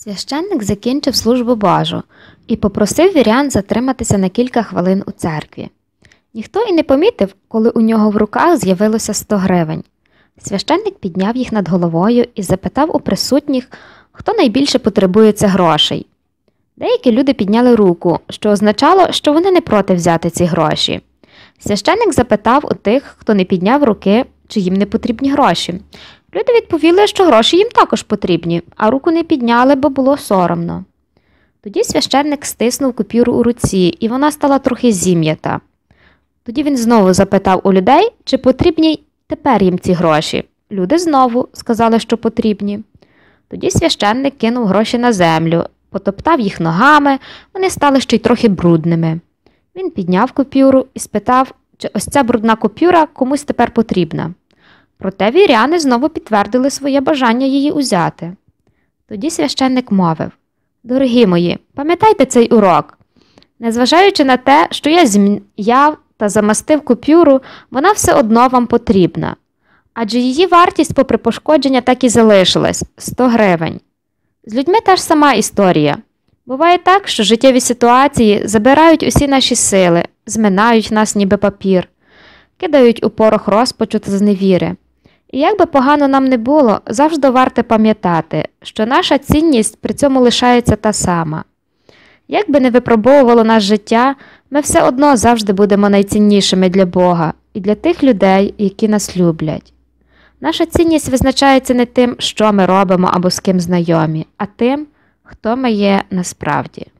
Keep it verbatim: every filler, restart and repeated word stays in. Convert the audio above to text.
Священник закінчив службу Божу і попросив вірян затриматися на кілька хвилин у церкві. Ніхто і не помітив, коли у нього в руках з'явилося сто гривень. Священник підняв їх над головою і запитав у присутніх, хто найбільше потребує цих грошей. Деякі люди підняли руку, що означало, що вони не проти взяти ці гроші. Священник запитав у тих, хто не підняв руки, чи їм не потрібні гроші. Люди відповіли, що гроші їм також потрібні, а руку не підняли, бо було соромно. Тоді священник стиснув купюру у руці, і вона стала трохи зім'ята. Тоді він знову запитав у людей, чи потрібні тепер їм ці гроші. Люди знову сказали, що потрібні. Тоді священник кинув гроші на землю, потоптав їх ногами, вони стали ще й трохи брудними. Він підняв купюру і спитав, чи ось ця брудна купюра комусь тепер потрібна. Проте віряни знову підтвердили своє бажання її узяти. Тоді священник мовив: «Дорогі мої, пам'ятайте цей урок. Незважаючи на те, що я зім'яв та замастив купюру, вона все одно вам потрібна. Адже її вартість, попри пошкодження, так і залишилась – сто гривень. З людьми та ж сама історія. Буває так, що життєві ситуації забирають усі наші сили, зминають нас ніби папір, кидають у порох розпачу та зневіри. І як би погано нам не було, завжди варто пам'ятати, що наша цінність при цьому лишається та сама. Як би не випробовувало нас життя, ми все одно завжди будемо найціннішими для Бога і для тих людей, які нас люблять. Наша цінність визначається не тим, що ми робимо або з ким знайомі, а тим, хто ми є насправді.